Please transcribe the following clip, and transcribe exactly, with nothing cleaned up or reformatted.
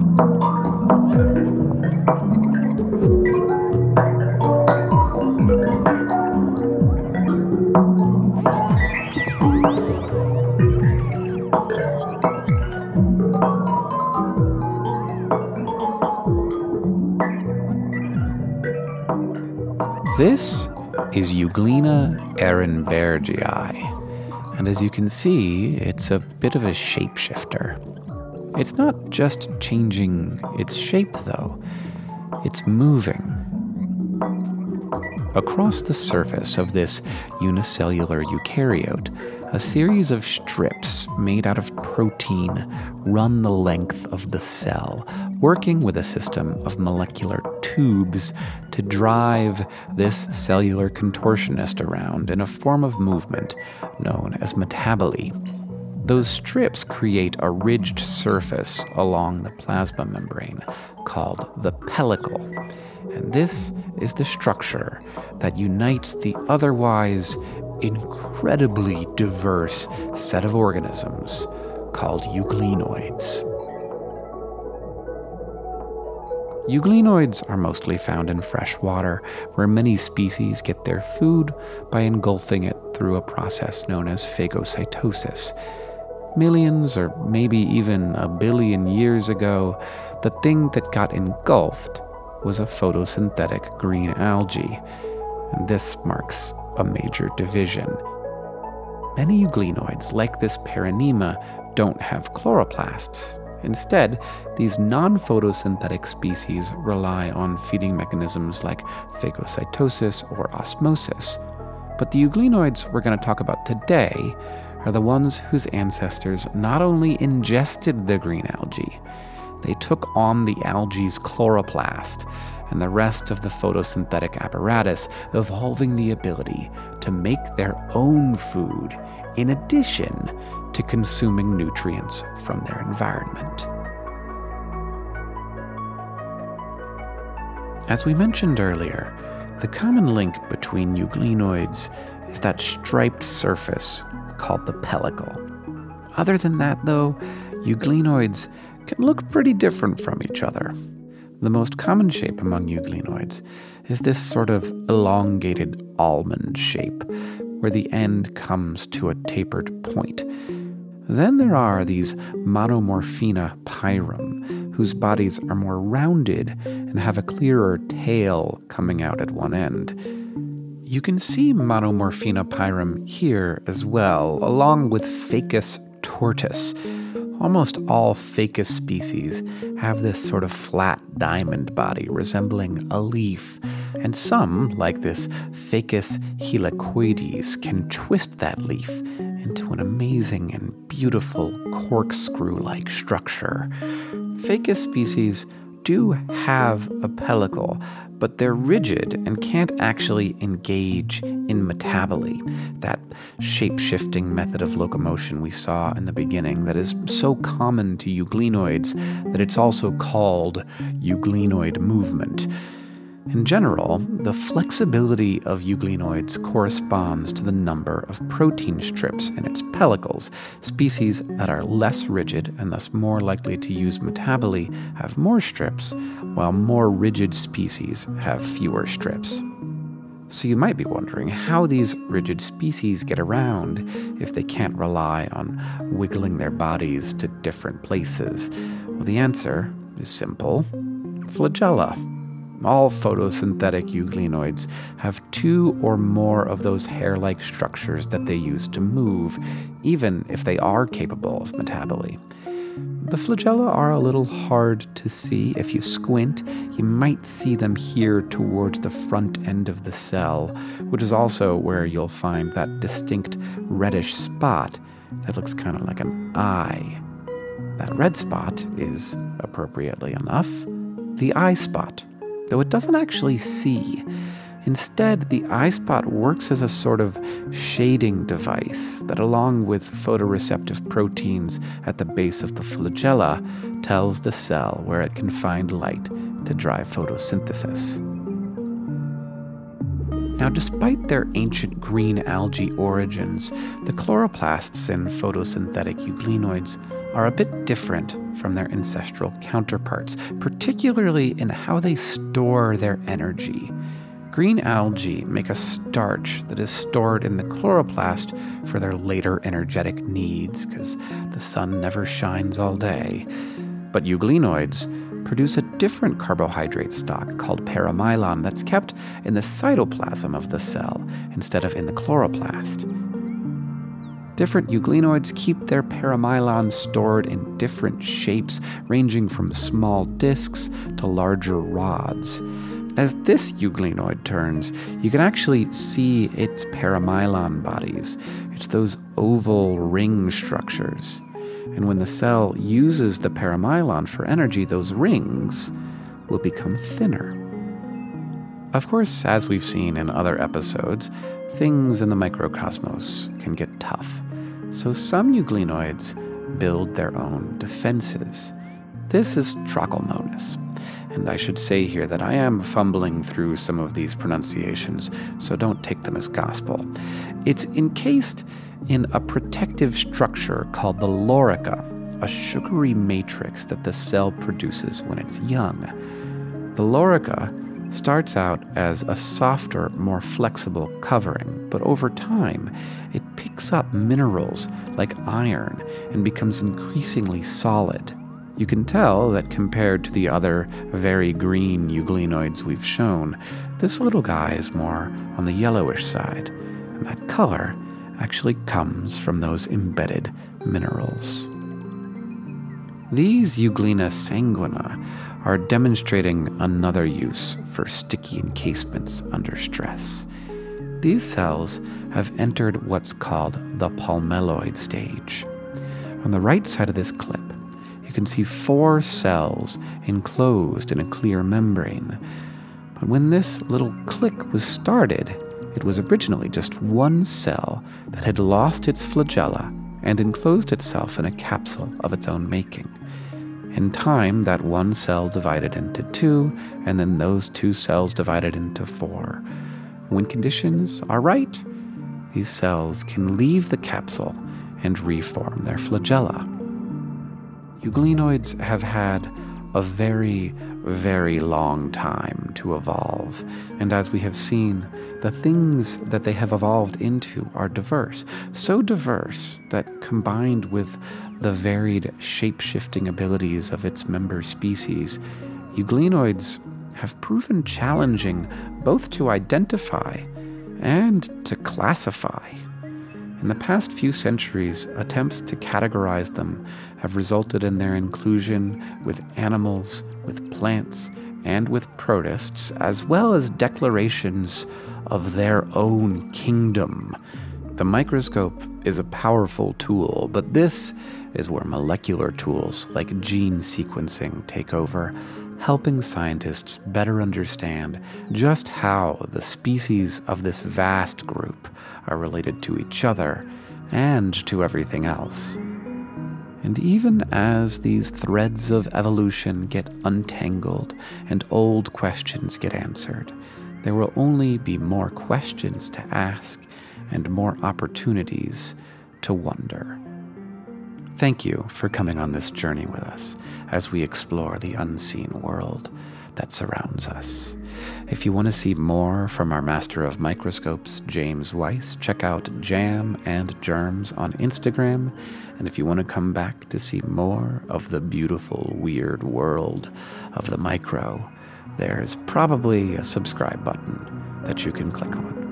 This is Euglena ehrenbergii, and as you can see, it's a bit of a shapeshifter. It's not just changing its shape, though. It's moving. Across the surface of this unicellular eukaryote, a series of strips made out of protein run the length of the cell, working with a system of molecular tubes to drive this cellular contortionist around in a form of movement known as metaboly. Those strips create a ridged surface along the plasma membrane called the pellicle, and this is the structure that unites the otherwise incredibly diverse set of organisms called euglenoids. Euglenoids are mostly found in fresh water, where many species get their food by engulfing it through a process known as phagocytosis. Millions, or maybe even a billion years ago, the thing that got engulfed was a photosynthetic green algae, and this marks a major division. Many euglenoids, like this paranema, don't have chloroplasts. Instead, these non-photosynthetic species rely on feeding mechanisms like phagocytosis or osmosis. But the euglenoids we're going to talk about today are the ones whose ancestors not only ingested the green algae, they took on the algae's chloroplast and the rest of the photosynthetic apparatus, evolving the ability to make their own food in addition to consuming nutrients from their environment. As we mentioned earlier, the common link between euglenoids is that striped surface called the pellicle. Other than that, though, euglenoids can look pretty different from each other. The most common shape among euglenoids is this sort of elongated almond shape, where the end comes to a tapered point. Then there are these Monomorphina pyrum, whose bodies are more rounded and have a clearer tail coming out at one end. You can see Monomorphina pyrum here as well, along with Phacus tortoise. Almost all Phacus species have this sort of flat diamond body resembling a leaf, and some, like this Phacus helicoides, can twist that leaf into an amazing and beautiful corkscrew-like structure. Phacus species do have a pellicle, but they're rigid and can't actually engage in metaboly, that shape-shifting method of locomotion we saw in the beginning that is so common to euglenoids that it's also called Euglenoid Movement. In general, the flexibility of euglenoids corresponds to the number of protein strips in its pellicles. Species that are less rigid and thus more likely to use metaboly have more strips, while more rigid species have fewer strips. So you might be wondering how these rigid species get around if they can't rely on wiggling their bodies to different places. Well, the answer is simple: flagella. All photosynthetic euglenoids have two or more of those hair-like structures that they use to move, even if they are capable of metaboly. The flagella are a little hard to see. If you squint, you might see them here towards the front end of the cell, which is also where you'll find that distinct reddish spot that looks kind of like an eye. That red spot is, appropriately enough, the eye spot, though it doesn't actually see. Instead, the eye spot works as a sort of shading device that, along with photoreceptive proteins at the base of the flagella, tells the cell where it can find light to drive photosynthesis. Now, despite their ancient green algae origins, the chloroplasts in photosynthetic euglenoids are a bit different from their ancestral counterparts, particularly in how they store their energy. Green algae make a starch that is stored in the chloroplast for their later energetic needs, because the sun never shines all day. But euglenoids produce a different carbohydrate stock called paramylon that's kept in the cytoplasm of the cell instead of in the chloroplast. Different euglenoids keep their paramylon stored in different shapes, ranging from small discs to larger rods. As this euglenoid turns, you can actually see its paramylon bodies. It's those oval ring structures. And when the cell uses the paramylon for energy, those rings will become thinner. Of course, as we've seen in other episodes, things in the microcosmos can get tough. So some euglenoids build their own defenses. This is Trachelmonas. And I should say here that I am fumbling through some of these pronunciations, so don't take them as gospel. It's encased in a protective structure called the lorica, a sugary matrix that the cell produces when it's young. The lorica starts out as a softer, more flexible covering, but over time, it picks up minerals like iron and becomes increasingly solid. You can tell that compared to the other very green euglenoids we've shown, this little guy is more on the yellowish side, and that color actually comes from those embedded minerals. These Euglena sanguina are demonstrating another use for sticky encasements under stress. These cells have entered what's called the palmelloid stage. On the right side of this clip, you can see four cells enclosed in a clear membrane. But when this little click was started, it was originally just one cell that had lost its flagella and enclosed itself in a capsule of its own making. In time, that one cell divided into two, and then those two cells divided into four. When conditions are right, these cells can leave the capsule and reform their flagella. Euglenoids have had a very, very long time to evolve, and as we have seen, the things that they have evolved into are diverse, so diverse that combined with the varied shape-shifting abilities of its member species, euglenoids have proven challenging both to identify and to classify. In the past few centuries, attempts to categorize them have resulted in their inclusion with animals, with plants, and with protists, as well as declarations of their own kingdom. The microscope is a powerful tool, but this is where molecular tools like gene sequencing take over, helping scientists better understand just how the species of this vast group are related to each other and to everything else. And even as these threads of evolution get untangled and old questions get answered, there will only be more questions to ask and more opportunities to wonder. Thank you for coming on this journey with us as we explore the unseen world that surrounds us. If you want to see more from our master of microscopes, James Weiss, check out Jam and Germs on Instagram. And if you want to come back to see more of the beautiful, weird world of the micro, there's probably a subscribe button that you can click on.